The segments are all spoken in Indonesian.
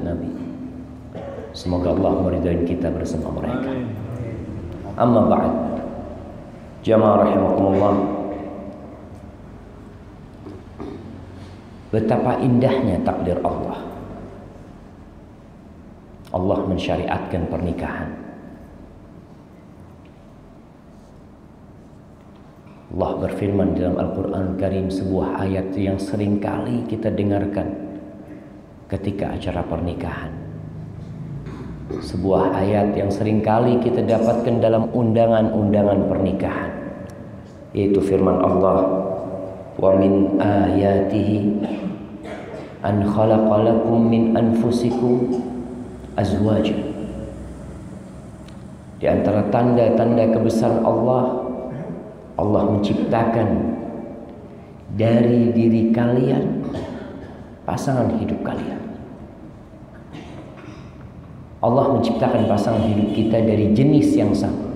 Nabi. Semoga Allah meridai kita bersama mereka. Amma ba'd. Jamaah rahimakumullah. Betapa indahnya takdir Allah. Allah mensyariatkan pernikahan. Allah berfirman dalam Al-Quran Karim, sebuah ayat yang sering kali kita dengarkan ketika acara pernikahan. Sebuah ayat yang sering kali kita dapatkan dalam undangan-undangan pernikahan, yaitu firman Allah, wa min ayatihi an khalaqalakum min anfusikum azwajan. Di antara tanda-tanda kebesaran Allah, Allah menciptakan dari diri kalian pasangan hidup kalian. Allah menciptakan pasangan hidup kita dari jenis yang sama.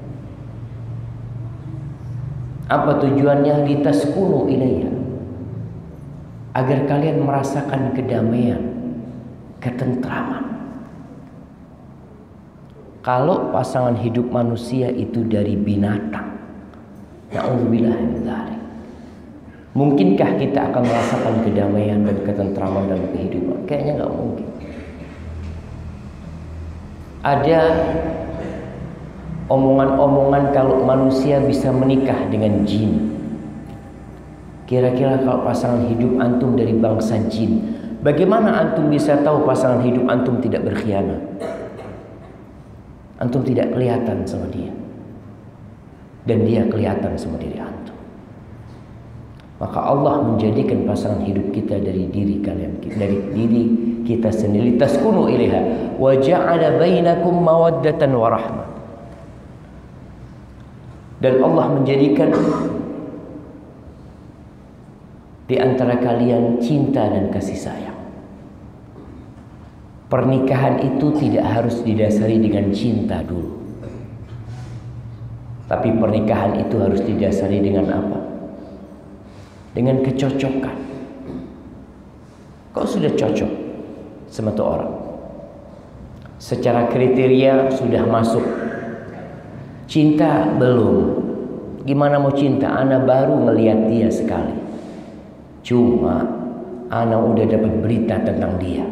Apa tujuannya? Litaskunu ilaiha, agar kalian merasakan kedamaian, ketentraman. Kalau pasangan hidup manusia itu dari binatang, na'udzubillah min dzalik, mungkinkah kita akan merasakan kedamaian dan ketentraman dalam kehidupan? Kayaknya nggak mungkin. Ada omongan-omongan kalau manusia bisa menikah dengan jin. Kira-kira kalau pasangan hidup antum dari bangsa jin, bagaimana antum bisa tahu pasangan hidup antum tidak berkhianat? Antum tidak kelihatan sama dia, dan dia kelihatan sama diri antum. Maka Allah menjadikan pasangan hidup kita dari diri kalian, dari diri kita sendiri. Taskunu ilaiha wa ja'ala bainakum mawaddatan wa rahmah. Dan Allah menjadikan di antara kalian cinta dan kasih sayang. Pernikahan itu tidak harus didasari dengan cinta dulu, tapi pernikahan itu harus didasari dengan apa? Dengan kecocokan. Kau sudah cocok sama tuh orang, secara kriteria sudah masuk. Cinta belum. Gimana mau cinta? Ana baru melihat dia sekali, cuma ana udah dapat berita tentang dia.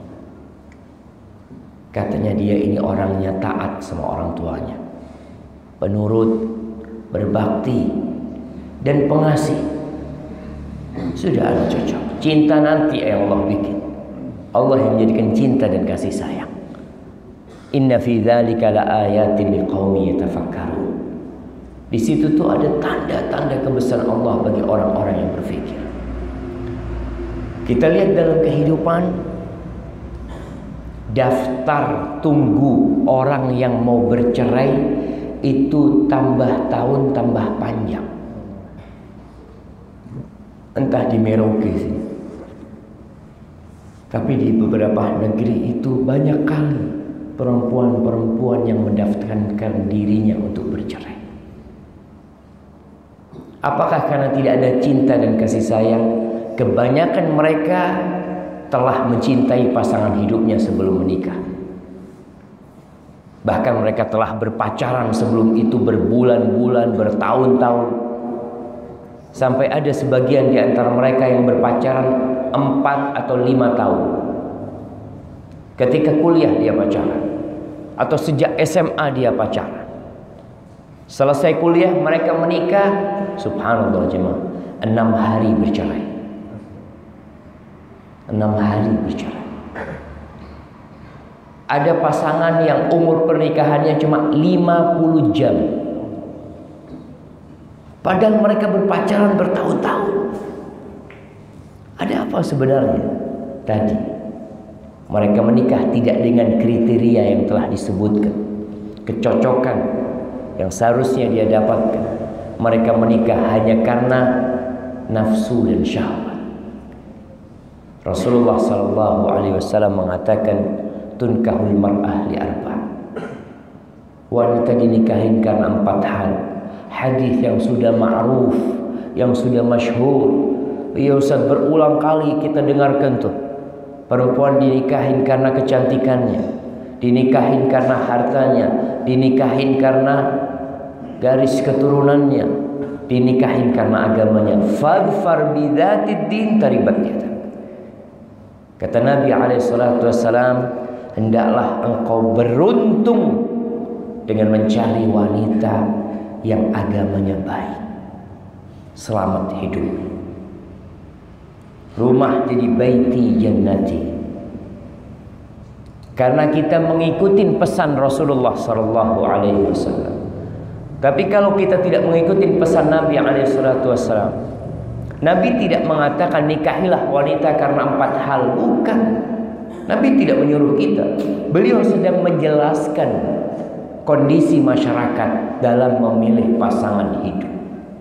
Katanya dia ini orangnya taat sama orang tuanya, penurut, berbakti, dan pengasih. Sudah ada cocok. Cinta nanti yang Allah bikin. Allah yang menjadikan cinta dan kasih sayang. Inna fi dzalika laayatin liqaumin yatafakkarun. Di situ tuh ada tanda-tanda kebesaran Allah bagi orang-orang yang berpikir. Kita lihat dalam kehidupan, daftar tunggu orang yang mau bercerai itu tambah tahun tambah panjang. Entah di Merauke sih, tapi di beberapa negeri itu banyak kali perempuan-perempuan yang mendaftarkan dirinya untuk bercerai. Apakah karena tidak ada cinta dan kasih sayang? Kebanyakan mereka telah mencintai pasangan hidupnya sebelum menikah. Bahkan mereka telah berpacaran sebelum itu berbulan-bulan, bertahun-tahun. Sampai ada sebagian di antara mereka yang berpacaran 4 atau 5 tahun. Ketika kuliah dia pacaran, atau sejak SMA dia pacaran. Selesai kuliah mereka menikah, subhanallah jemaah, 6 hari bercerai. 6 hari bercerai. Ada pasangan yang umur pernikahannya cuma 50 jam. Padahal mereka berpacaran bertahun-tahun. Ada apa sebenarnya? Tadi mereka menikah tidak dengan kriteria yang telah disebutkan, kecocokan yang seharusnya dia dapatkan. Mereka menikah hanya karena nafsu dan syahwat. Rasulullah SAW mengatakan, tunkahul mar'ah li arba'. Wanita dinikahin karena 4 hal. Hadis yang sudah ma'ruf, yang sudah masyhur. Ya Ustaz, berulang kali kita dengarkan tuh. Perempuan dinikahin karena kecantikannya, dinikahin karena hartanya, dinikahin karena garis keturunannya, dinikahin karena agamanya. Fadfar bidzatid din taribat yadak. Kata Nabi SAW, hendaklah engkau beruntung dengan mencari wanita yang agamanya baik. Selamat hidup. Rumah jadi baiti jannati. Karena kita mengikuti pesan Rasulullah SAW. Tapi kalau kita tidak mengikuti pesan Nabi SAW, Nabi tidak mengatakan nikahilah wanita karena 4 hal. Bukan. Nabi tidak menyuruh kita. Beliau sedang menjelaskan kondisi masyarakat dalam memilih pasangan hidup.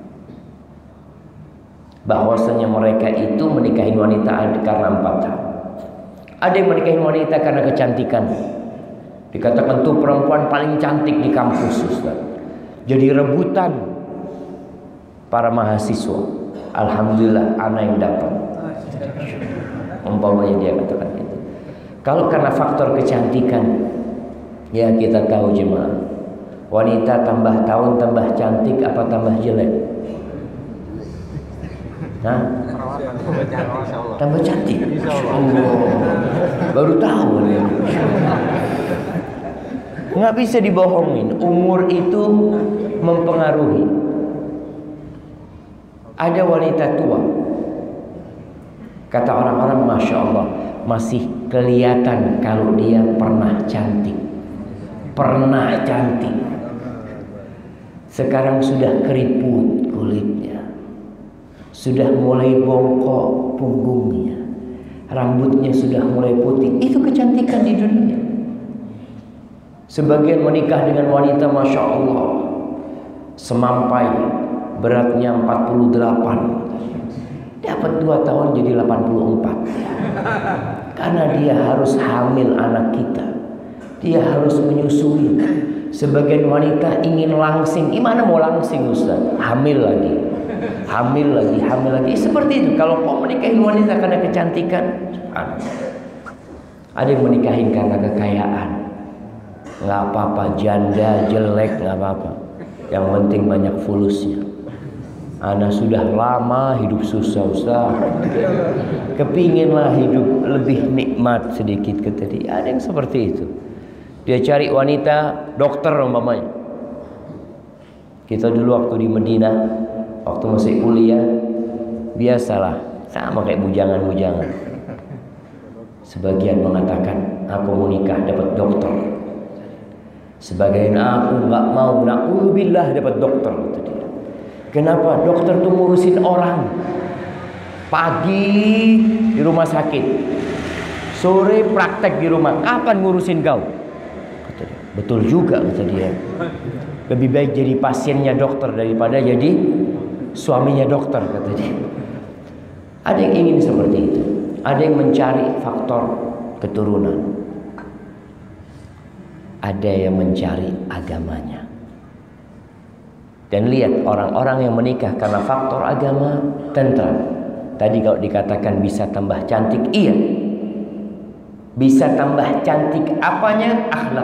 Bahwasanya mereka itu menikahi wanita karena 4 hal. Ada yang menikahi wanita karena kecantikan. Dikatakan tuh perempuan paling cantik di kampus, Ustaz. Jadi rebutan para mahasiswa. Alhamdulillah anak yang dapat. Umpamanya dia katakan itu. Kalau karena faktor kecantikan, ya kita tahu jemaah, wanita tambah tahun tambah cantik apa tambah jelek? Nah, tambah cantik. Baru tahu nih. Nggak bisa dibohongin. Umur itu mempengaruhi. Ada wanita tua, kata orang-orang, Masya Allah, masih kelihatan kalau dia pernah cantik. Pernah cantik. Sekarang sudah keriput kulitnya, sudah mulai bongkok punggungnya, rambutnya sudah mulai putih. Itu kecantikan di dunia. Sebagian menikah dengan wanita, Masya Allah, semampai beratnya 48, dapat 2 tahun jadi 84. Karena dia harus hamil anak kita, dia harus menyusui. Sebagian wanita ingin langsing. Gimana mau langsing, Ustaz? Hamil lagi, hamil lagi, hamil lagi. Seperti itu. Kalau kau menikahi wanita karena kecantikan, ada yang menikahin karena kekayaan. Nggak apa-apa, janda jelek nggak apa-apa, yang penting banyak fulusnya. Ana sudah lama hidup susah, Ustaz. Kepinginlah hidup lebih nikmat sedikit, kata dia. Ada yang seperti itu. Dia cari wanita dokter umpamanya. Kita dulu waktu di Madinah, waktu masih kuliah, biasalah sama kayak bujangan-bujangan. Sebagian mengatakan aku mau nikah dapat dokter. Sebagian aku nggak mau, na'udzubillah dapat dokter, kata dia. Kenapa? Dokter tuh ngurusin orang. Pagi di rumah sakit, sore praktek di rumah. Kapan ngurusin kau? Kata dia. Betul juga, kata dia. Lebih baik jadi pasiennya dokter daripada jadi suaminya dokter, kata dia. Ada yang ingin seperti itu. Ada yang mencari faktor keturunan. Ada yang mencari agamanya. Dan lihat orang-orang yang menikah karena faktor agama, tentram. Tadi kalau dikatakan bisa tambah cantik, iya. Bisa tambah cantik apanya? Akhlak.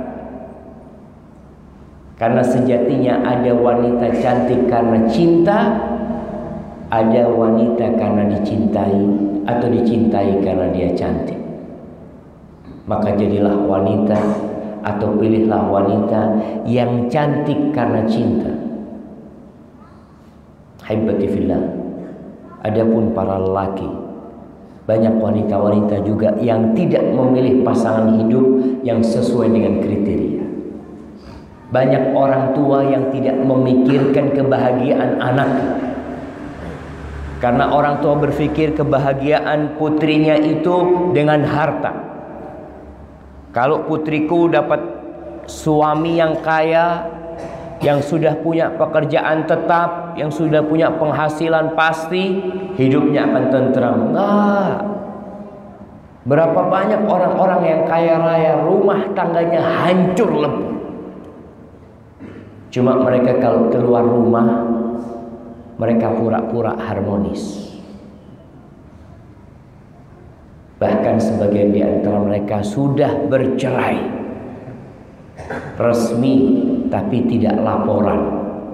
Karena sejatinya ada wanita cantik karena cinta, ada wanita karena dicintai atau dicintai karena dia cantik. Maka jadilah wanita atau pilihlah wanita yang cantik karena cinta. Haibati fillah. Adapun para lelaki, banyak wanita-wanita juga yang tidak memilih pasangan hidup yang sesuai dengan kriteria. Banyak orang tua yang tidak memikirkan kebahagiaan anaknya. Karena orang tua berpikir kebahagiaan putrinya itu dengan harta. Kalau putriku dapat suami yang kaya, yang sudah punya pekerjaan tetap, yang sudah punya penghasilan pasti, hidupnya akan tentram. Enggak. Berapa banyak orang-orang yang kaya raya, rumah tangganya hancur lebur. Cuma mereka kalau keluar rumah, mereka pura-pura harmonis. Bahkan sebagian di antara mereka sudah bercerai resmi tapi tidak laporan.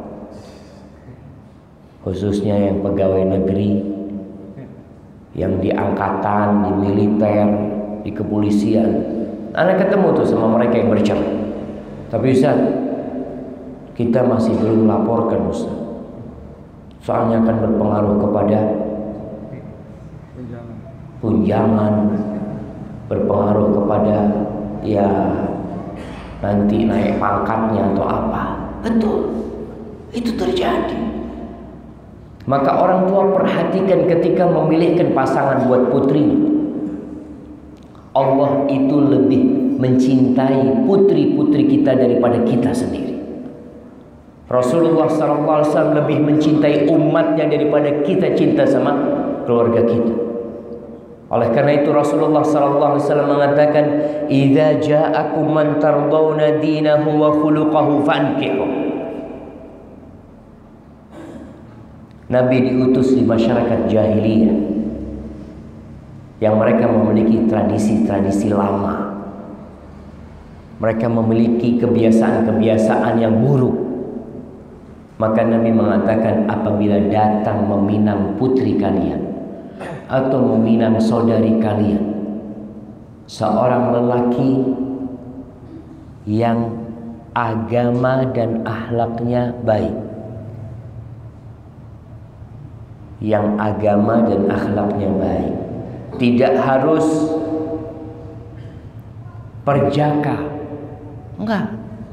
Khususnya yang pegawai negeri, yang di angkatan, di militer, di kepolisian. Anak ketemu tuh sama mereka yang bercerai. Tapi Ustaz, kita masih belum laporkan Ustaz. Soalnya akan berpengaruh kepada tunjangan, berpengaruh kepada ya nanti naik pangkatnya atau apa. Betul, itu terjadi. Maka orang tua perhatikan ketika memilihkan pasangan buat putrinya. Allah itu lebih mencintai putri-putri kita daripada kita sendiri. Rasulullah SAW lebih mencintai umatnya daripada kita cinta sama keluarga kita. Oleh karena itu Rasulullah SAW mengatakan, "Idza ja'akum man tardawna dinahu wa khuluquhu fankihu." Nabi diutus di masyarakat jahiliyah yang mereka memiliki tradisi-tradisi lama. Mereka memiliki kebiasaan-kebiasaan yang buruk. Maka Nabi mengatakan, apabila datang meminang putri kalian atau meminang saudari kalian, seorang lelaki yang agama dan akhlaknya baik, yang agama dan akhlaknya baik, tidak harus perjaka, enggak,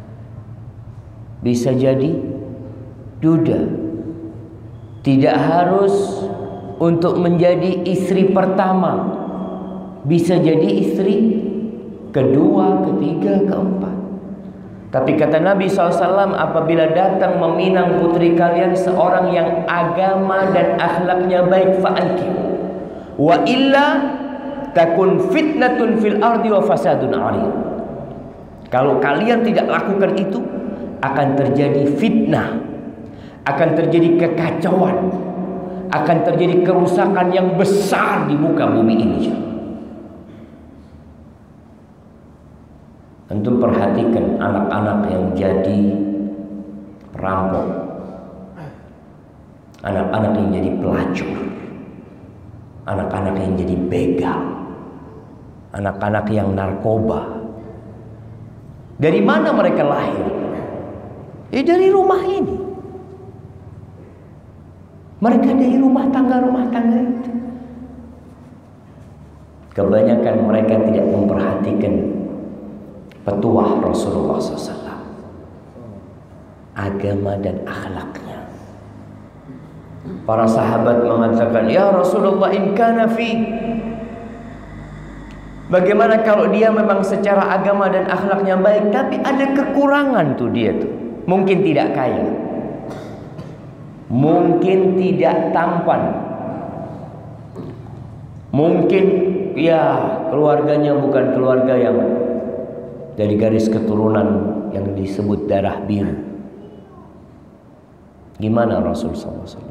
bisa jadi duda, tidak harus untuk menjadi istri pertama, bisa jadi istri kedua, ketiga, keempat. Tapi kata Nabi SAW, apabila datang meminang putri kalian seorang yang agama dan akhlaknya baik, fa'ankihu. Wa illa takun fitnatun fil ardi wa fasadun 'arid. Kalau kalian tidak lakukan itu, akan terjadi fitnah, akan terjadi kekacauan, akan terjadi kerusakan yang besar di muka bumi ini. Antum perhatikan anak-anak yang jadi perampok, anak-anak yang jadi pelacur, anak-anak yang jadi begal, anak-anak yang narkoba. Dari mana mereka lahir? Dari rumah ini. Mereka dari rumah tangga itu. Kebanyakan mereka tidak memperhatikan petuah Rasulullah SAW, agama dan akhlaknya. Para sahabat mengatakan, "Ya Rasulullah, in kana fi." Bagaimana kalau dia memang secara agama dan akhlaknya baik, tapi ada kekurangan tuh dia tuh. Mungkin tidak kaya, mungkin tidak tampan, mungkin ya keluarganya bukan keluarga yang dari garis keturunan yang disebut darah biru. Gimana Rasul SAW?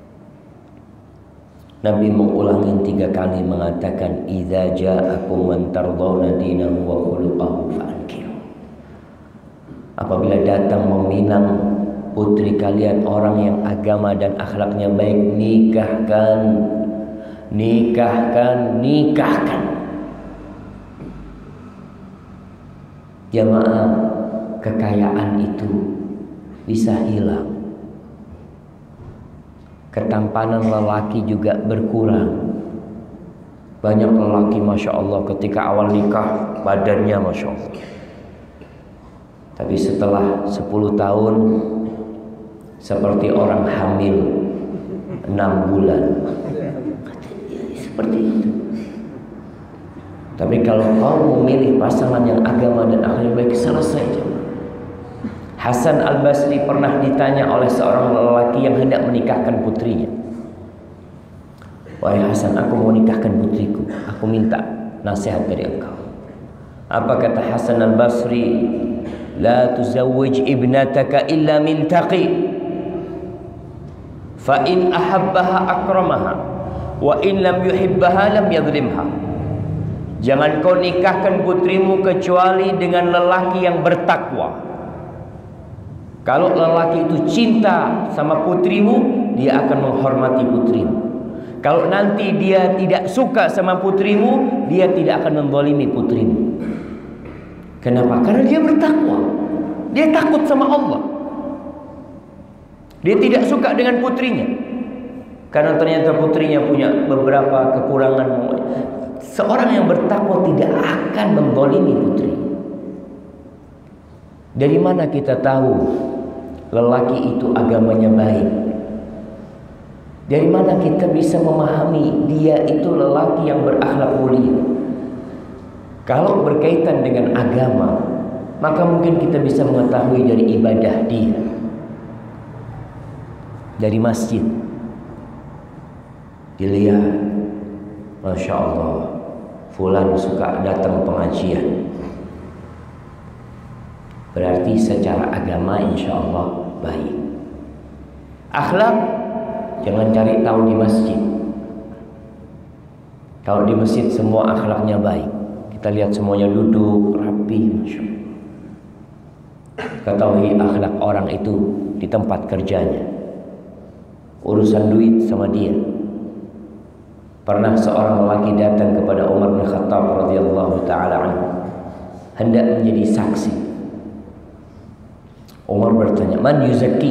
Nabi mengulangi 3 kali mengatakan, "Idza ja'akum man tardawna dinahu wa khuluquhu fa'ankihu." Apabila datang meminang putri kalian orang yang agama dan akhlaknya baik, nikahkan, nikahkan, nikahkan. Jamaah, kekayaan itu bisa hilang, ketampanan lelaki juga berkurang. Banyak lelaki Masya Allah ketika awal nikah badannya Masya Allah, tapi setelah 10 tahun seperti orang hamil 6 bulan. Seperti itu. Tapi kalau kau memilih pasangan yang agama dan akhlak baik, selesai. Hasan Al-Basri pernah ditanya oleh seorang lelaki yang hendak menikahkan putrinya, "Wahai Hasan, aku mau nikahkan putriku, aku minta nasihat dari engkau." Apa kata Hasan Al-Basri? "La tuzawwij ibnataka illa min taqi, fa in ahabbaha akramaha, wa in lam yuhibbaha lam yadhlimha." Jangan kau nikahkan putrimu kecuali dengan lelaki yang bertakwa. Kalau lelaki itu cinta sama putrimu, dia akan menghormati putrimu. Kalau nanti dia tidak suka sama putrimu, dia tidak akan menzalimi putrimu. Kenapa? Karena dia bertakwa. Dia takut sama Allah. Dia tidak suka dengan putrinya, karena ternyata putrinya punya beberapa kekurangan. Seorang yang bertakwa tidak akan menzalimi putri. Dari mana kita tahu lelaki itu agamanya baik? Dari mana kita bisa memahami dia itu lelaki yang berakhlak mulia? Kalau berkaitan dengan agama, maka mungkin kita bisa mengetahui dari ibadah dia, dari masjid. Dilihat, Masya Allah, fulan suka datang pengajian, berarti secara agama insya Allah baik. Akhlak jangan cari tahu di masjid. Kalau di masjid semua akhlaknya baik, kita lihat semuanya duduk rapi, Masya Allah. Ketahui akhlak orang itu di tempat kerjanya, urusan duit sama dia. Pernah seorang lelaki datang kepada Umar bin Khattab radhiyallahu taala anhu, hendak menjadi saksi. Umar bertanya, "Man yuzakki?"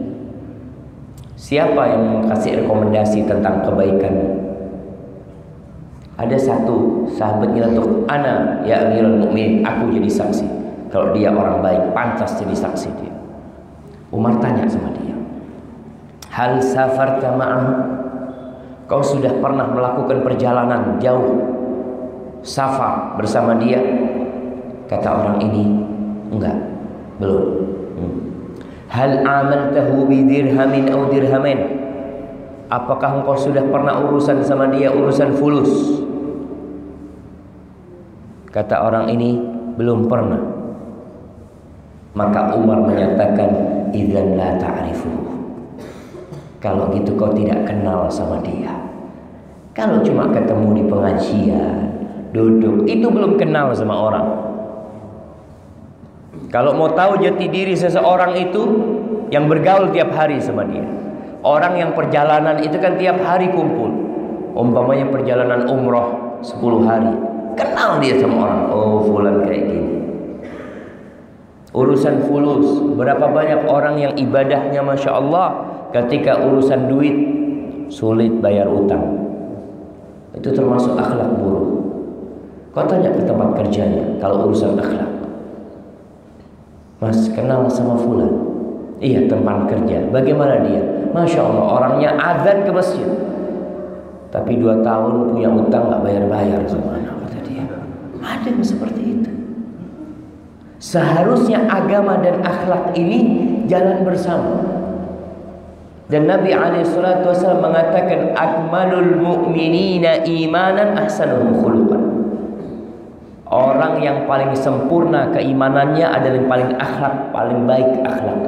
Siapa yang kasih rekomendasi tentang kebaikan? Ada satu sahabat nyelotok, "Ana ya Amirul Mukminin, aku jadi saksi. Kalau dia orang baik, pantas jadi saksi dia." Umar tanya sama dia, "Hal safarta ma'ahu?" Kau sudah pernah melakukan perjalanan jauh, safar bersama dia? Kata orang ini, enggak, belum. Hal amaltahu bi dirhamin aw dirhamain? Apakah engkau sudah pernah urusan sama dia urusan fulus? Kata orang ini, belum pernah. Maka Umar menyatakan, idzan la ta'rifuhu. Kalau gitu kau tidak kenal sama dia. Kalau cuma ketemu di pengajian, duduk, itu belum kenal sama orang. Kalau mau tahu jati diri seseorang itu, yang bergaul tiap hari sama dia. Orang yang perjalanan itu kan tiap hari kumpul. Umpamanya perjalanan umroh 10 hari, kenal dia sama orang. Oh, fulan kayak gini. Urusan fulus, berapa banyak orang yang ibadahnya Masya Allah, ketika urusan duit sulit bayar utang. Itu termasuk akhlak buruk. Kau tanya ke tempat kerjanya, kalau urusan akhlak, "Mas, kenal sama fulan?" "Iya, teman kerja." "Bagaimana dia?" "Masya Allah, orangnya azan ke masjid, tapi 2 tahun punya utang gak bayar-bayar sama anak," kata dia. Ada yang seperti itu. Seharusnya agama dan akhlak ini jalan bersama. Dan Nabi SAW mengatakan, akmalul mu'minina imanan ahsanuhum khuluqan. Orang yang paling sempurna keimanannya adalah yang paling akhlak, paling baik akhlak.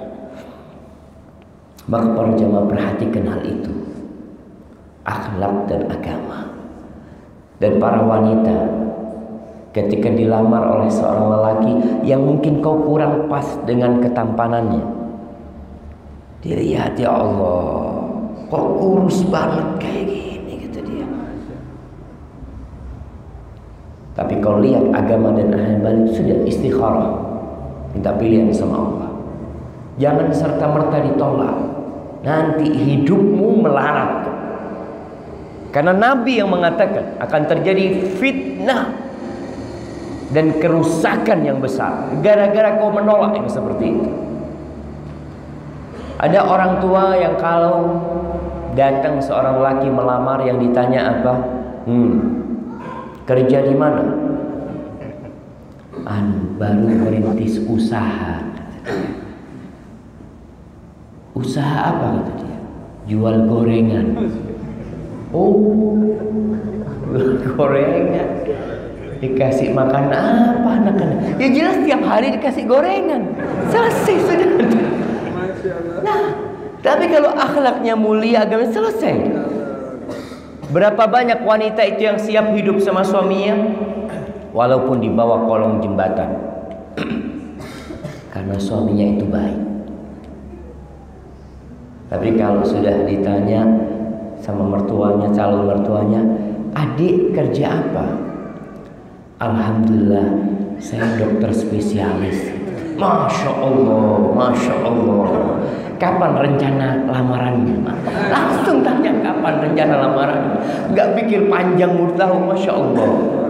Maka para jamaah perhatikan hal itu, akhlak dan agama. Dan para wanita, ketika dilamar oleh seorang lelaki yang mungkin kau kurang pas dengan ketampanannya, dilihat, ya Allah, kok kurus banget kayak gini, kata dia. Tapi kalau lihat agama dan ahli balik, sudah istikharah, minta pilihan sama Allah. Jangan serta-merta ditolak, nanti hidupmu melarat. Karena Nabi yang mengatakan akan terjadi fitnah dan kerusakan yang besar gara-gara kau menolak yang seperti itu. Ada orang tua yang kalau datang seorang laki melamar, yang ditanya apa? Kerja di mana? Baru merintis usaha. Usaha apa, kata dia? Jual gorengan. Oh, jual gorengan. Dikasih makan apa anak-anak? Ya jelas tiap hari dikasih gorengan. Selesai sudah. Nah, tapi kalau akhlaknya mulia, agama selesai. Berapa banyak wanita itu yang siap hidup sama suaminya walaupun di bawah kolong jembatan karena suaminya itu baik. Tapi kalau sudah ditanya sama mertuanya, calon mertuanya, adik kerja apa? Alhamdulillah saya dokter spesialis. Masya Allah, Masya Allah. Kapan rencana lamarannya? Langsung tanya kapan rencana lamarannya. Gak pikir panjang murtahu. Masya Allah.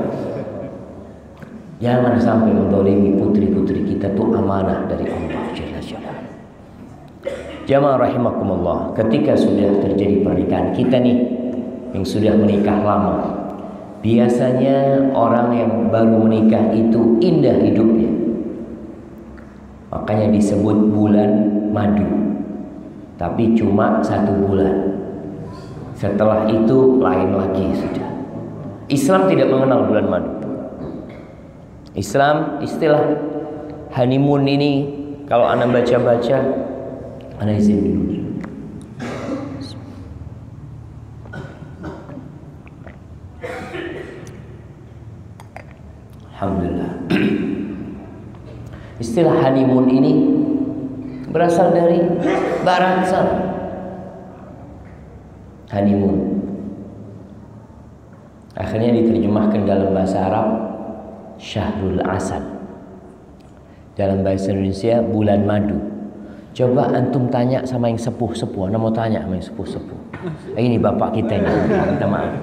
Jangan sampai mendolimi putri-putri kita, tuh amanah dari Allah Jalla Jalaluhu. Jamaah rahimakumullah, ketika sudah terjadi pernikahan kita nih yang sudah menikah lama, biasanya orang yang baru menikah itu indah hidupnya. Makanya disebut bulan madu. Tapi cuma 1 bulan. Setelah itu lain lagi sudah. Islam tidak mengenal bulan madu. Islam istilah honeymoon ini kalau Anda baca-baca, Anda izin dulu. Alhamdulillah. Istilah honeymoon ini berasal dari barat sana. Honeymoon akhirnya diterjemahkan dalam bahasa Arab Syahrul Asad, dalam bahasa Indonesia bulan madu. Coba antum tanya sama yang sepuh-sepuh. Anda mau tanya sama yang sepuh-sepuh. Ini bapak kita ini, minta maaf.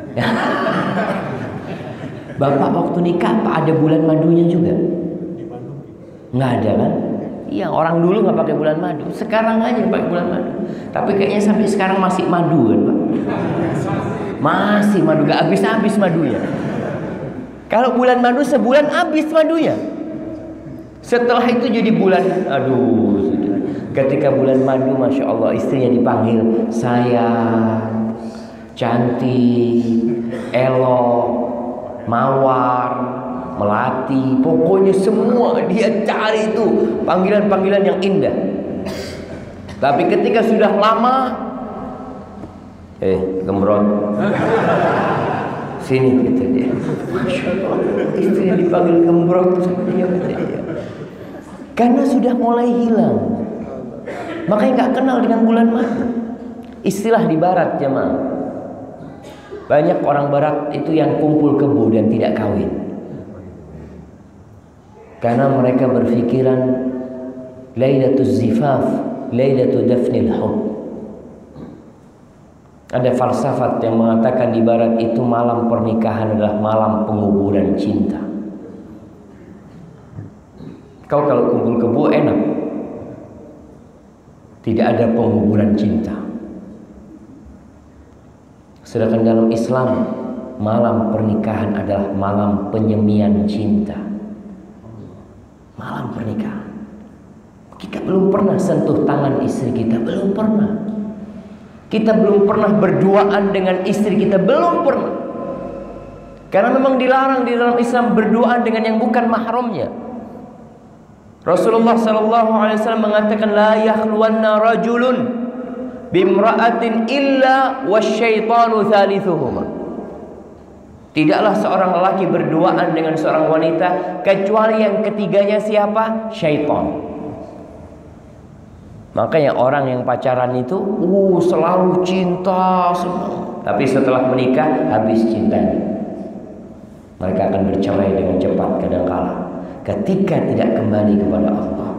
Bapak waktu nikah apa ada bulan madunya juga? Nggak ada kan? Iya, orang dulu nggak pakai bulan madu. Sekarang aja pakai bulan madu. Tapi kayaknya sampai sekarang masih madu kan, Pak? Masih madu, nggak habis-habis madunya. Kalau bulan madu sebulan habis madunya. Setelah itu jadi bulan, aduh, sudah. Ketika bulan madu, Masya Allah, istrinya dipanggil sayang, cantik, elok, mawar, melati, pokoknya semua dia cari itu panggilan-panggilan yang indah. Tapi ketika sudah lama, gembrot, sini kata dia. Masya Allah, istrinya dipanggil gembrot sama dia, kata dia. Karena sudah mulai hilang, makanya nggak kenal dengan bulan madu. Istilah di barat jemaah, banyak orang barat itu yang kumpul kebo dan tidak kawin. Karena mereka berfikiran Lailatul Zifaf, Lailatul Dafnil Hub. Ada falsafat yang mengatakan di barat itu malam pernikahan adalah malam penguburan cinta. Kau kalau kumpul kebo enak, tidak ada penguburan cinta. Sedangkan dalam Islam malam pernikahan adalah malam penyemian cinta. Malam pernikahan. Kita belum pernah sentuh tangan istri kita, belum pernah. Kita belum pernah berduaan dengan istri kita, belum pernah. Karena memang dilarang di dalam Islam berduaan dengan yang bukan mahramnya. Rasulullah SAW mengatakan la yakhluwanna rajulun bimra'atin illa wasyaitanu thalithuhuma. Tidaklah seorang lelaki berduaan dengan seorang wanita kecuali yang ketiganya siapa? Syaitan. Makanya orang yang pacaran itu selalu cinta, senang. Tapi setelah menikah habis cintanya. Mereka akan bercerai dengan cepat kadangkala ketika tidak kembali kepada Allah.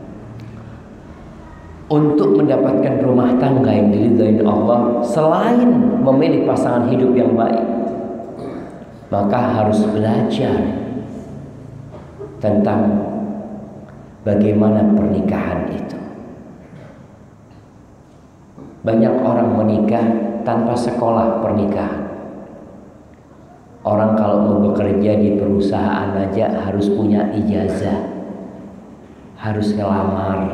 Untuk mendapatkan rumah tangga yang diridhai Allah, selain memilih pasangan hidup yang baik, maka harus belajar tentang bagaimana pernikahan itu. Banyak orang menikah tanpa sekolah pernikahan. Orang kalau mau bekerja di perusahaan aja harus punya ijazah, harus ngelamar.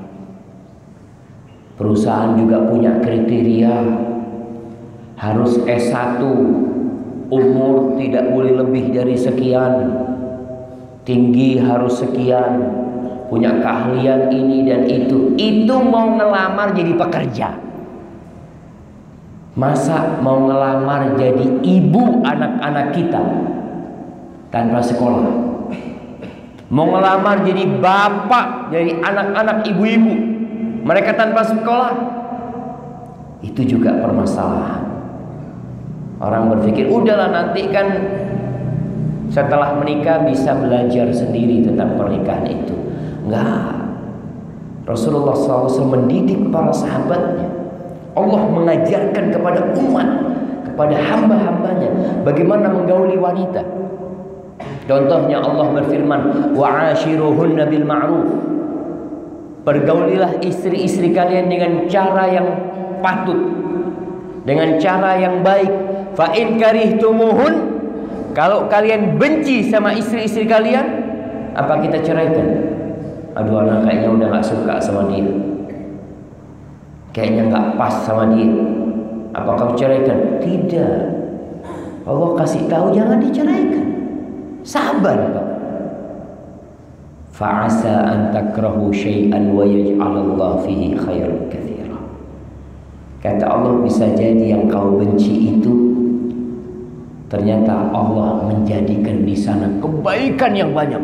Perusahaan juga punya kriteria, harus S1, umur tidak boleh lebih dari sekian, tinggi harus sekian, punya keahlian ini dan itu. Itu mau ngelamar jadi pekerja. Masa mau ngelamar jadi ibu anak-anak kita tanpa sekolah? Mau ngelamar jadi bapak, jadi anak-anak ibu-ibu, mereka tanpa sekolah? Itu juga permasalahan. Orang berpikir, udahlah nanti kan setelah menikah bisa belajar sendiri tentang pernikahan itu. Enggak. Rasulullah SAW mendidik para sahabatnya. Allah mengajarkan kepada umat, kepada hamba-hambanya bagaimana menggauli wanita. Contohnya Allah berfirman, wa'ashiruhunna bil ma'ruf. Pergaulilah istri-istri kalian dengan cara yang patut, dengan cara yang baik. Fa in karihtumuhun, kalau kalian benci sama istri-istri kalian, apa kita ceraikan? Aduh, anak kayaknya udah gak suka sama dia, kayaknya gak pas sama dia. Apa kau ceraikan? Tidak. Allah kasih tahu jangan diceraikan. Sabar kau. Fa'asa an takrahu syai'an wa yaj'alallahu fihi khairan katsira. Kata Allah, bisa jadi yang kau benci itu ternyata Allah menjadikan di sana kebaikan yang banyak.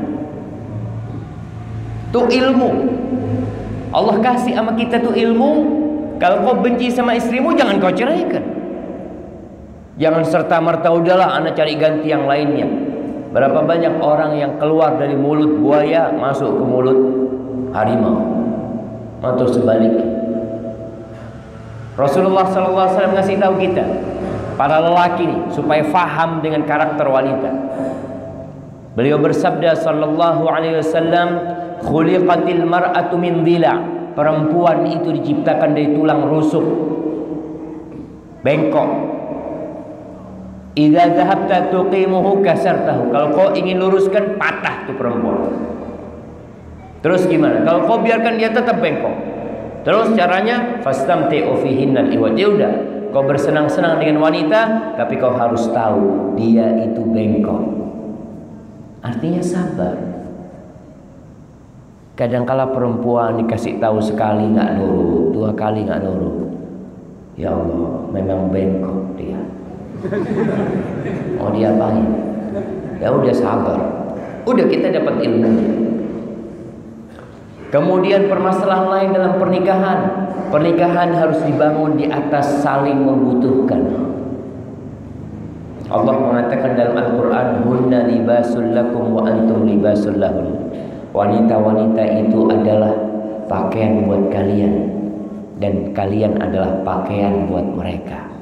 Tuh ilmu. Allah kasih sama kita tuh ilmu. Kalau kau benci sama istrimu, jangan kau ceraikan. Jangan serta-merta udahlah anak cari ganti yang lainnya. Berapa banyak orang yang keluar dari mulut buaya masuk ke mulut harimau, atau sebaliknya. Rasulullah SAW ngasih tahu kita, para lelaki nih, supaya faham dengan karakter wanita. Beliau bersabda sallallahu alaihi wasallam, khuliqatil mar'atu min dhila'. Perempuan itu diciptakan dari tulang rusuk, bengkok. Idza dhahabta tuqimuhu kasartahu. Kalau kau ingin luruskan, patah tuh perempuan. Terus gimana? Kalau kau biarkan dia tetap bengkok, terus caranya fastamti'u fihinnal iwaj. Ya udah, kau bersenang-senang dengan wanita, tapi kau harus tahu dia itu bengkok. Artinya sabar. Kadangkala perempuan dikasih tahu sekali nggak nurut, dua kali nggak nurut. Ya Allah, memang bengkok dia. Mau diapain? Ya udah sabar. Udah, kita dapat ilmu. Kemudian permasalahan lain dalam pernikahan. Pernikahan harus dibangun di atas saling membutuhkan. Allah mengatakan dalam Al-Quran, hunna libasul lakum wa antum libasul lahun. Wanita-wanita itu adalah pakaian buat kalian, dan kalian adalah pakaian buat mereka.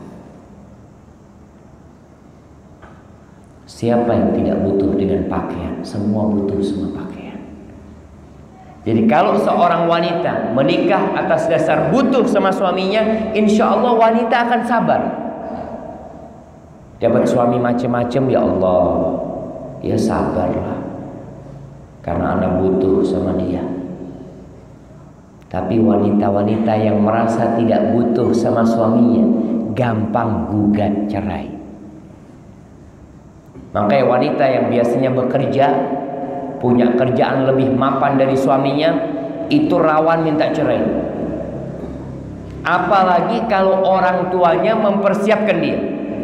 Siapa yang tidak butuh dengan pakaian? Semua butuh semua pakaian. Jadi kalau seorang wanita menikah atas dasar butuh sama suaminya, insya Allah wanita akan sabar. Dapat suami macam-macam, ya Allah, ya sabarlah, karena anak butuh sama dia. Tapi wanita-wanita yang merasa tidak butuh sama suaminya gampang gugat cerai. Makanya wanita yang biasanya bekerja, punya kerjaan lebih mapan dari suaminya, itu rawan minta cerai. Apalagi kalau orang tuanya mempersiapkan dia.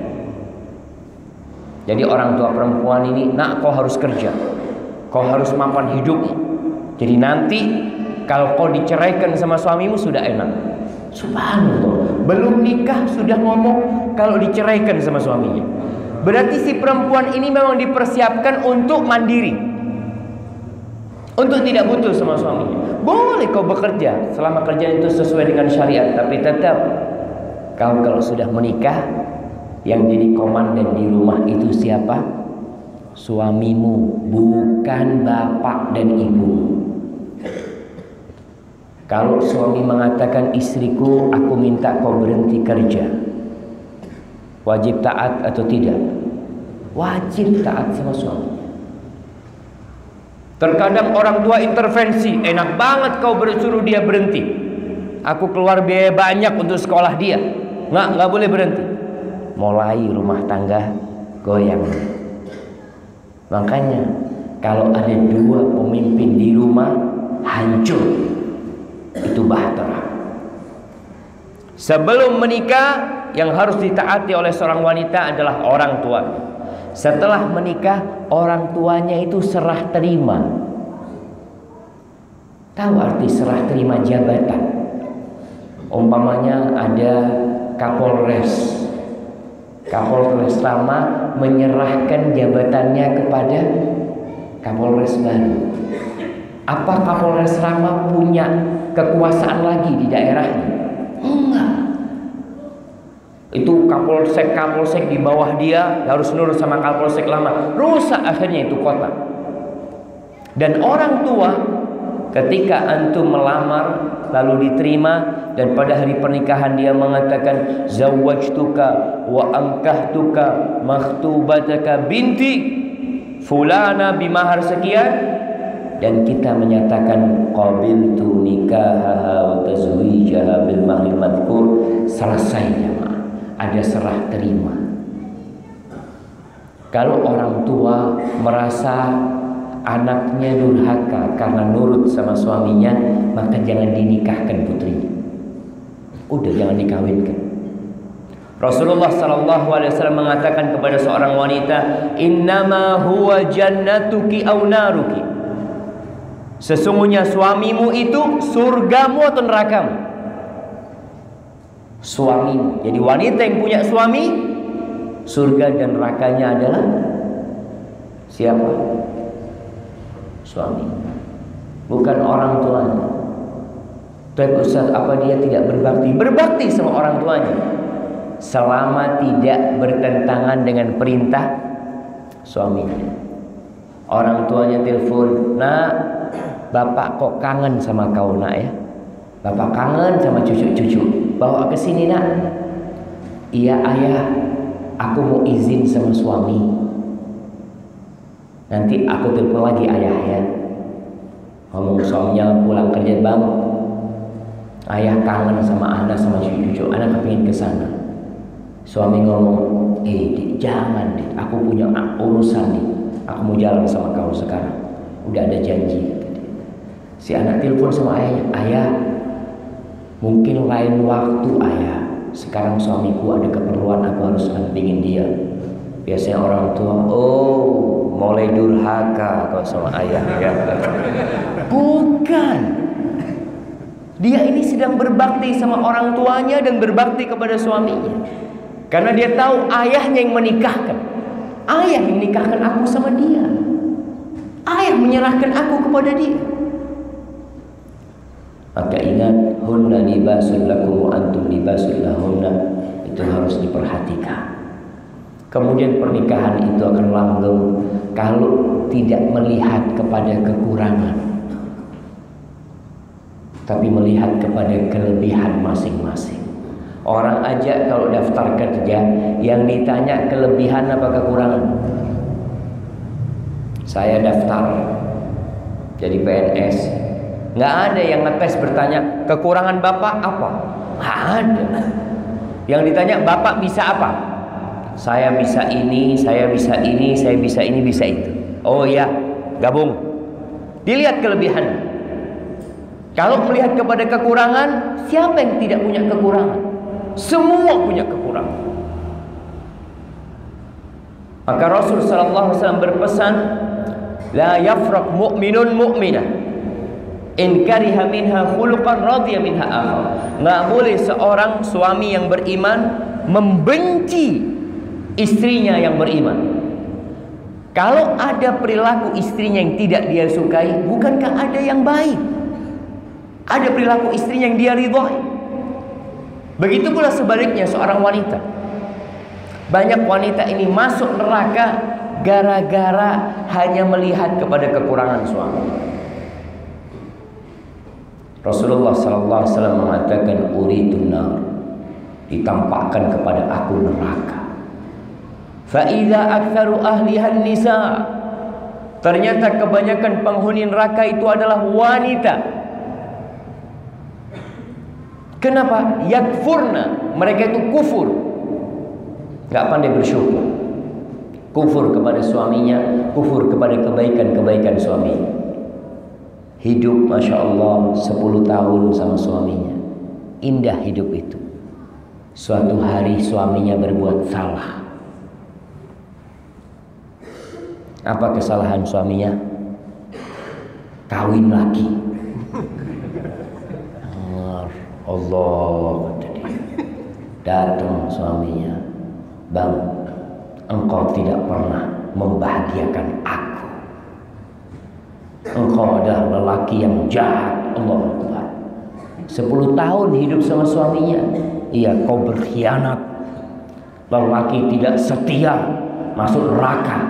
Jadi orang tua perempuan ini, nak, kau harus kerja, kau harus mapan hidupmu. Jadi nanti kalau kau diceraikan sama suamimu sudah enak. Subhanallah, belum nikah sudah ngomong kalau diceraikan sama suaminya. Berarti si perempuan ini memang dipersiapkan untuk mandiri, untuk tidak butuh sama suaminya. Boleh kau bekerja selama kerjaan itu sesuai dengan syariat, tapi tetap kalau sudah menikah, yang jadi komandan di rumah itu siapa? Suamimu, bukan bapak dan ibu. Kalau suami mengatakan, istriku, aku minta kau berhenti kerja, wajib taat atau tidak? Wajib taat sama suami. Terkadang orang tua intervensi, enak banget kau bersuruh dia berhenti. Aku keluar biaya banyak untuk sekolah dia. Nggak boleh berhenti. Mulai rumah tangga goyang. Makanya kalau ada dua pemimpin di rumah hancur, itu bahtera. Sebelum menikah yang harus ditaati oleh seorang wanita adalah orang tua. Setelah menikah, orang tuanya itu serah terima. Tahu arti serah terima jabatan? Umpamanya ada Kapolres. Kapolres lama menyerahkan jabatannya kepada Kapolres baru. Apa Kapolres lama punya kekuasaan lagi di daerahnya? Enggak. Itu kapolsek di bawah dia harus nurut sama kapolsek lama. Rusak akhirnya itu kota. Dan orang tua ketika antum melamar lalu diterima dan pada hari pernikahan dia mengatakan zawwajtuka wa ankahtuka makhtubataka binti fulana bimahar sekian, dan kita menyatakan qabiltu nikahaha wa tazwijaha bil mahril madhkur, selesai jemaah. Ada serah terima. Kalau orang tua merasa anaknya durhaka karena nurut sama suaminya, maka jangan dinikahkan putrinya. Udah jangan dikawinkan. Rasulullah SAW mengatakan kepada seorang wanita, innama huwa jannatuki aw naruki. Sesungguhnya suamimu itu surgamu atau nerakamu. Suamimu. Jadi wanita yang punya suami, surga dan nerakanya adalah siapa? Suami, bukan orang tuanya. Tapi Ustaz, apa dia tidak berbakti? Berbakti sama orang tuanya selama tidak bertentangan dengan perintah suaminya. Orang tuanya telepon, nak, bapak kok kangen sama kau nak ya. Bapak kangen sama cucu-cucu. Bawa ke sini nak. Iya ayah, aku mau izin sama suami. Nanti aku telepon lagi ayah ya. Ngomong suaminya pulang kerja, bang, ayah kangen sama anak sama cucu-cucu, anak kepingin ke sana. Suami ngomong, dik, jangan dik, aku punya urusan nih, aku mau jalan sama kau sekarang, udah ada janji. Si anak telepon sama ayahnya, ayah, mungkin lain waktu ayah, sekarang suamiku ada keperluan, aku harus pentingin dia. Biasanya orang tua, oh mulai durhaka kau sama ayah ya. Bukan. Dia ini sedang berbakti sama orang tuanya dan berbakti kepada suaminya. Karena dia tahu ayahnya yang menikahkan. Ayah yang menikahkan aku sama dia. Ayah menyerahkan aku kepada dia. Maka ingat, hunna libasul lakum wa antum libasul lahunna. Itu harus diperhatikan. Kemudian pernikahan itu akan langgeng kalau tidak melihat kepada kekurangan, tapi melihat kepada kelebihan masing-masing. Orang aja kalau daftar kerja, yang ditanya kelebihan apa kekurangan. Saya daftar jadi PNS, nggak ada yang ngetes bertanya kekurangan bapak apa. Nggak ada. Yang ditanya bapak bisa apa. Saya bisa ini, saya bisa ini, saya bisa ini, bisa itu. Oh ya, gabung. Dilihat kelebihan. Kalau melihat kepada kekurangan, siapa yang tidak punya kekurangan? Semua punya kekurangan. Maka Rasul sallallahu alaihi wasallam berpesan, la yafraq mu'minun mu'minah in kariha minha khuluqan radiya minha akhar. Enggak boleh seorang suami yang beriman membenci istrinya yang beriman. Kalau ada perilaku istrinya yang tidak dia sukai, bukankah ada yang baik? Ada perilaku istrinya yang dia ridhoi. Begitu pula sebaliknya seorang wanita. Banyak wanita ini masuk neraka gara-gara hanya melihat kepada kekurangan suami. Rasulullah SAW mengatakan uridun nar, ditampakkan kepada aku neraka. Fa'idha aktsaru ahlihan nisa, ternyata kebanyakan penghuni neraka itu adalah wanita. Kenapa? Yakfurna, mereka itu kufur, gak pandai bersyukur. Kufur kepada suaminya, kufur kepada kebaikan-kebaikan suaminya. Hidup Masya Allah 10 tahun sama suaminya, indah hidup itu. Suatu hari suaminya berbuat salah. Apa kesalahan suaminya? Kawin lagi. Allah, kata dia. Datang suaminya, "Bang, engkau tidak pernah membahagiakan aku. Engkau adalah lelaki yang jahat." Allah Akbar. 10 tahun hidup sama suaminya. Iya, kau berkhianat. Lelaki tidak setia masuk neraka.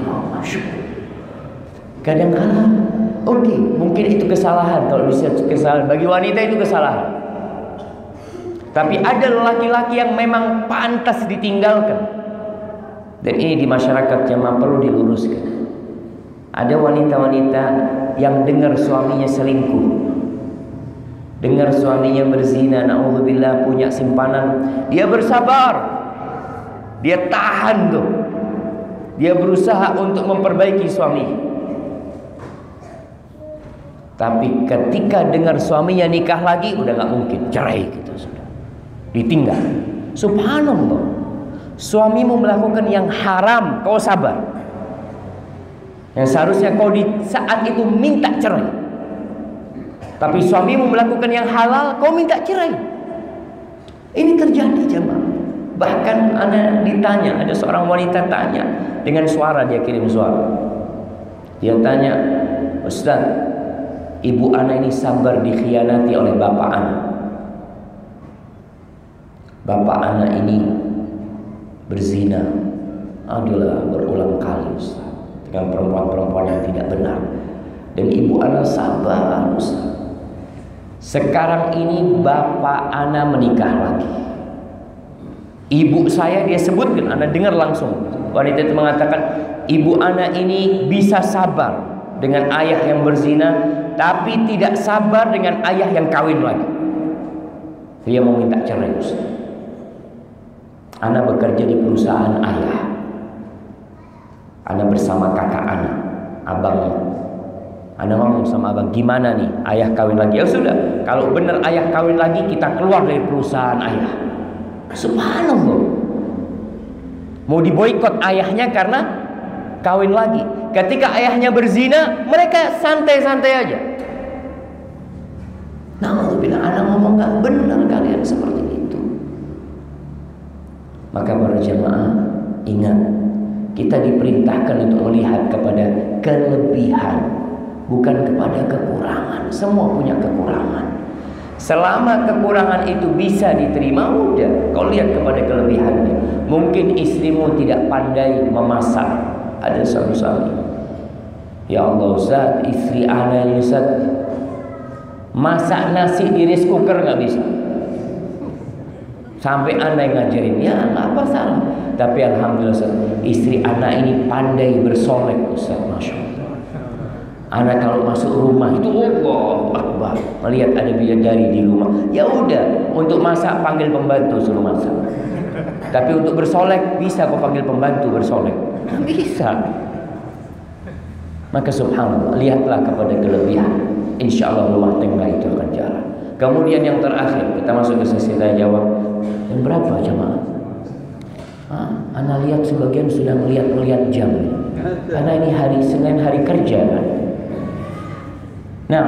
Kadang-kadang oke, mungkin itu kesalahan. Kalau bisa kesalahan bagi wanita itu kesalahan. Tapi ada lelaki-laki yang memang pantas ditinggalkan. Dan ini di masyarakat jamaah perlu diluruskan. Ada wanita-wanita yang dengar suaminya selingkuh, dengar suaminya berzina, naudzubillah, punya simpanan, dia bersabar, dia tahan tuh, dia berusaha untuk memperbaiki suami. Tapi ketika dengar suaminya nikah lagi, udah gak mungkin, cerai gitu, sudah ditinggal. Subhanallah, suamimu melakukan yang haram, kau sabar. Yang seharusnya kau di saat itu minta cerai, tapi suamimu melakukan yang halal, kau minta cerai. Ini terjadi jemaah. Bahkan ana ditanya, ada seorang wanita tanya dengan suara, dia kirim suara. Dia tanya, "Ustaz, ibu ana ini sabar dikhianati oleh bapak ana. Bapak ana ini berzina, adalah berulang kali, Ustaz, dengan perempuan-perempuan yang tidak benar. Dan ibu ana sabar, Ustaz. Sekarang ini bapak ana menikah lagi. Ibu saya," dia sebutkan, ana dengar langsung. Wanita itu mengatakan, "Ibu ana ini bisa sabar dengan ayah yang berzina, tapi tidak sabar dengan ayah yang kawin lagi. Dia mau minta cerai, Ustaz. Ana bekerja di perusahaan ayah. Ana bersama kakak ana, abangnya. Ana ngomong sama abang, gimana nih ayah kawin lagi? Ya sudah, kalau benar ayah kawin lagi, kita keluar dari perusahaan ayah." Subhanallah, mau diboikot ayahnya karena kawin lagi. Ketika ayahnya berzina, mereka santai-santai aja. Naudzubillah, anak ngomong gak benar kalian seperti itu. Maka para jemaah, ingat, kita diperintahkan untuk melihat kepada kelebihan, bukan kepada kekurangan. Semua punya kekurangan. Selama kekurangan itu bisa diterima, udah, kau lihat kepada kelebihannya. Mungkin istrimu tidak pandai memasak. Ada suami-suami, "Ya Allah Ustaz, istri ana ini Ustaz, masak nasi di rice cooker gak bisa. Sampai ana yang ngajarin." Ya gak apa salah. Tapi alhamdulillah Ustaz, istri ana ini pandai bersolek Ustaz, Masya Allah. Anak kalau masuk rumah itu Allah Akbar, melihat ada bidadari di rumah, ya udah, untuk masak panggil pembantu suruh masak. Tapi untuk bersolek bisa kau panggil pembantu bersolek? Bisa. Maka subhanallah, lihatlah kepada kelebihan, insya Allah rumah tangga itu akan jalan. Kemudian yang terakhir, kita masuk ke sesi tanya jawab. Yang berapa jemaah? Ana lihat sebagian sudah melihat jam. Karena ini hari Senin, hari kerja kan. Nah,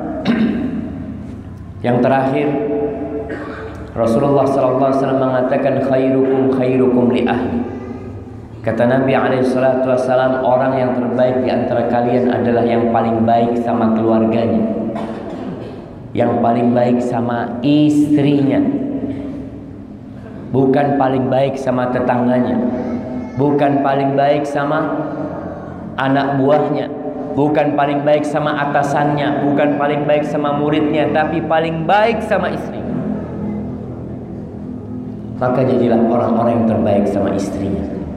yang terakhir, Rasulullah SAW mengatakan, khairukum li ahli. Kata Nabi SAW, orang yang terbaik di antara kalian adalah yang paling baik sama keluarganya, yang paling baik sama istrinya, bukan paling baik sama tetangganya, bukan paling baik sama anak buahnya, bukan paling baik sama atasannya, bukan paling baik sama muridnya, tapi paling baik sama istrinya. Maka jadilah orang-orang yang terbaik sama istrinya.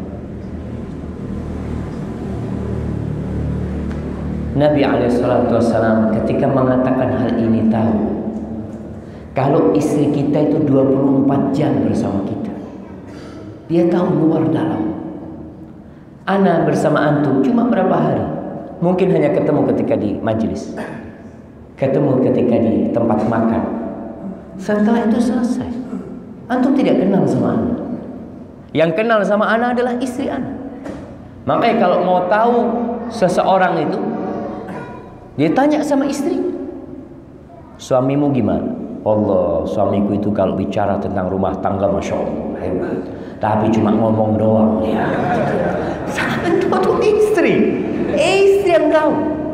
Nabi SAW ketika mengatakan hal ini tahu, kalau istri kita itu 24 jam bersama kita, dia tahu luar dalam. Ana bersama antum cuma berapa hari? Mungkin hanya ketemu ketika di majelis, ketemu ketika di tempat makan. Setelah itu selesai. Antum tidak kenal sama anak. Yang kenal sama anak adalah istri anak. Makanya kalau mau tahu seseorang itu, dia tanya sama istri, suamimu gimana? Allah, suamiku itu kalau bicara tentang rumah tangga, Masya Allah, hebat. Tapi cuma ngomong doang ya. Sangat itu istri yang tahu.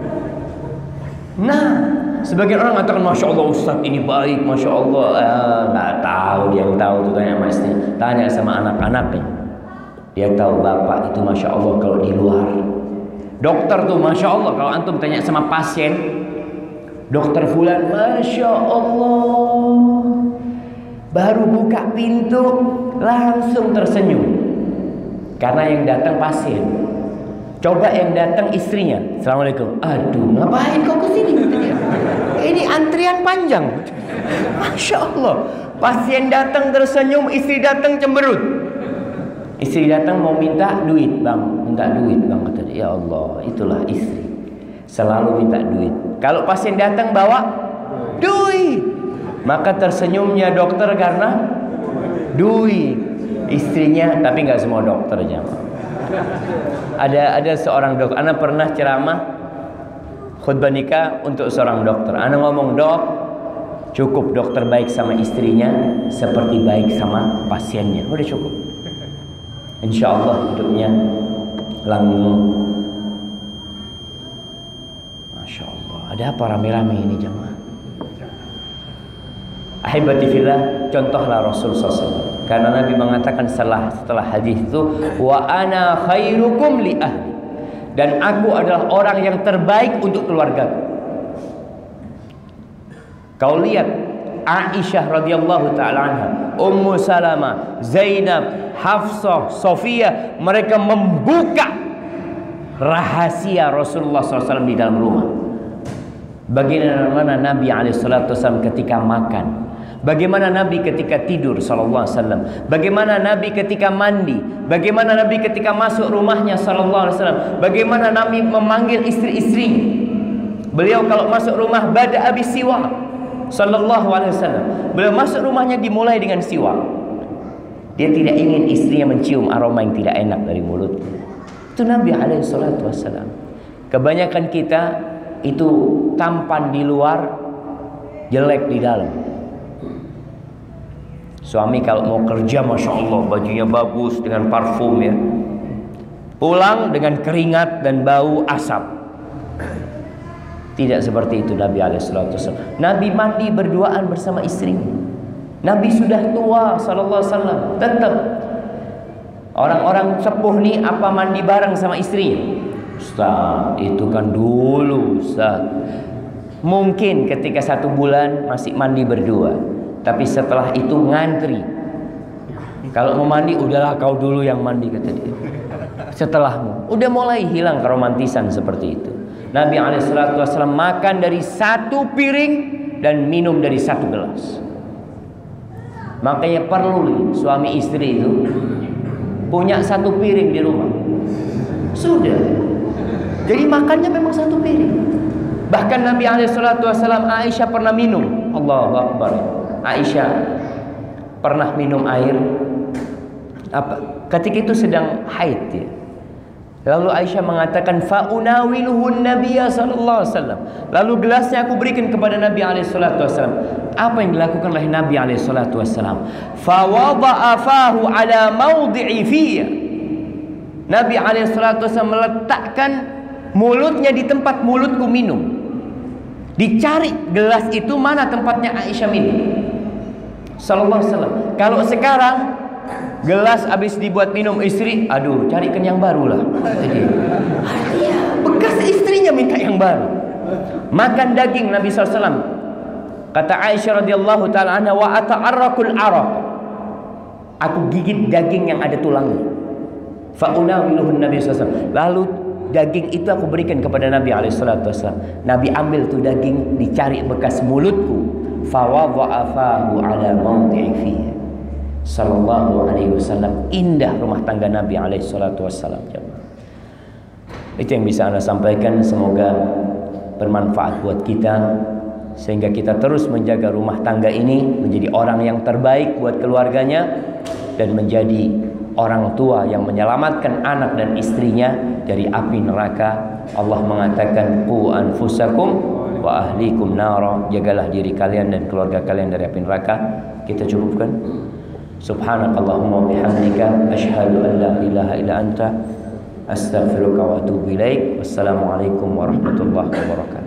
Nah, sebagian orang mengatakan, Masya Allah Ustaz ini baik, Masya Allah. Nggak tahu, dia yang tahu tuh tanya sama istri. Tanya sama anak-anaknya. Dia tahu bapak itu Masya Allah kalau di luar. Dokter tuh Masya Allah, kalau antum tanya sama pasien, Dokter Fulan, Masya Allah, baru buka pintu langsung tersenyum. Karena yang datang pasien. Coba yang datang istrinya, Assalamualaikum. Aduh, ngapain kau kesini? Ini antrian panjang. Masya Allah, pasien datang tersenyum, istri datang cemberut. Istri datang mau minta duit, bang, minta duit bang, kata dia. Ya Allah, itulah istri, selalu minta duit. Kalau pasien datang bawa duit, maka tersenyumnya dokter karena duit. Istrinya, tapi nggak semua dokter jamaah. Ada seorang dokter, ana pernah ceramah khutbah nikah untuk seorang dokter. Ana ngomong, dok, cukup dokter baik sama istrinya seperti baik sama pasiennya. Udah cukup. Insya Allah hidupnya langgeng. Masya Allah. Ada apa rame-rame ini jamaah? Ahibati fillah, contohlah Rasul SAW. Karena Nabi mengatakan setelah hadis itu, wa ana khairukum li ahli, dan aku adalah orang yang terbaik untuk keluarga. Kau lihat Aisyah radhiyallahu taala anha, Ummu Salamah, Zainab, Hafsah, Sofia, mereka membuka rahasia Rasulullah SAW di dalam rumah. Bagaimana Nabi SAW ketika makan, bagaimana Nabi ketika tidur SAW, bagaimana Nabi ketika mandi, bagaimana Nabi ketika masuk rumahnya SAW, bagaimana Nabi memanggil istri-istrinya. Beliau kalau masuk rumah bada abis siwak SAW. Beliau masuk rumahnya dimulai dengan siwak. Dia tidak ingin istrinya mencium aroma yang tidak enak dari mulut. Itu Nabi SAW. Kebanyakan kita itu tampan di luar, jelek di dalam. Suami kalau mau kerja, Masya Allah, bajunya bagus dengan parfum ya, pulang dengan keringat dan bau asap. Tidak seperti itu Nabi SAW. Nabi mandi berduaan bersama istrinya. Nabi sudah tua SAW, tetap orang-orang sepuh nih apa mandi bareng sama istrinya? Ustaz, itu kan dulu Ustaz. Mungkin ketika 1 bulan masih mandi berdua, tapi setelah itu ngantri. Kalau mau mandi, udahlah kau dulu yang mandi, kata dia. Setelahmu. Udah mulai hilang keromantisan seperti itu. Nabi SAW makan dari 1 piring dan minum dari 1 gelas. Makanya perlu suami istri itu punya 1 piring di rumah. Sudah. Jadi makannya memang 1 piring. Bahkan Nabi SAW, Aisyah pernah minum. Allahu Akbar. Aisyah pernah minum air ketika itu sedang haid ya. Lalu Aisyah mengatakan, fa'unawiluhun Nabiya sallallahu alaihi wasallam. Lalu gelasnya aku berikan kepada Nabi alaihi salatu wasallam. Apa yang dilakukan oleh Nabi alaihi salatu wasallam? Fa wada'a fahu ala mawdi'i fiyya. Nabi alaihi salatu wasallam meletakkan mulutnya di tempat mulutku minum. Dicari gelas itu mana tempatnya Aisyah minum. Sallallahu alaihi wasallam. Kalau sekarang gelas habis dibuat minum istri, aduh carikan yang baru lah. Bekas istrinya minta yang baru. Makan daging Nabi SAW. Kata Aisyah radhiyallahu taala anha, wa ata'arrakul araq. Aku gigit daging yang ada tulangnya. Fa'unawiluhun Nabi SAW. Lalu daging itu aku berikan kepada Nabi SAW. Nabi ambil tuh daging, dicari bekas mulutku. Fawadha'a fahu ala mawdi'i fihi. Sallallahu alaihi wasallam. Indah rumah tangga Nabi alaihi salatu wassalam. Itu yang bisa Anda sampaikan. Semoga bermanfaat buat kita. sehingga kita terus menjaga rumah tangga ini menjadi orang yang terbaik buat keluarganya dan menjadi orang tua yang menyelamatkan anak dan istrinya dari api neraka. Allah mengatakan qu anfusakum wa ahlikum nara, jagalah diri kalian dan keluarga kalian dari api neraka. Kita cukupkan. Subhanakallahumma wa bihamdika asyhadu an la ilaha illa anta astaghfiruka wa atubu ilaik. Wassalamualaikum warahmatullahi wabarakatuh.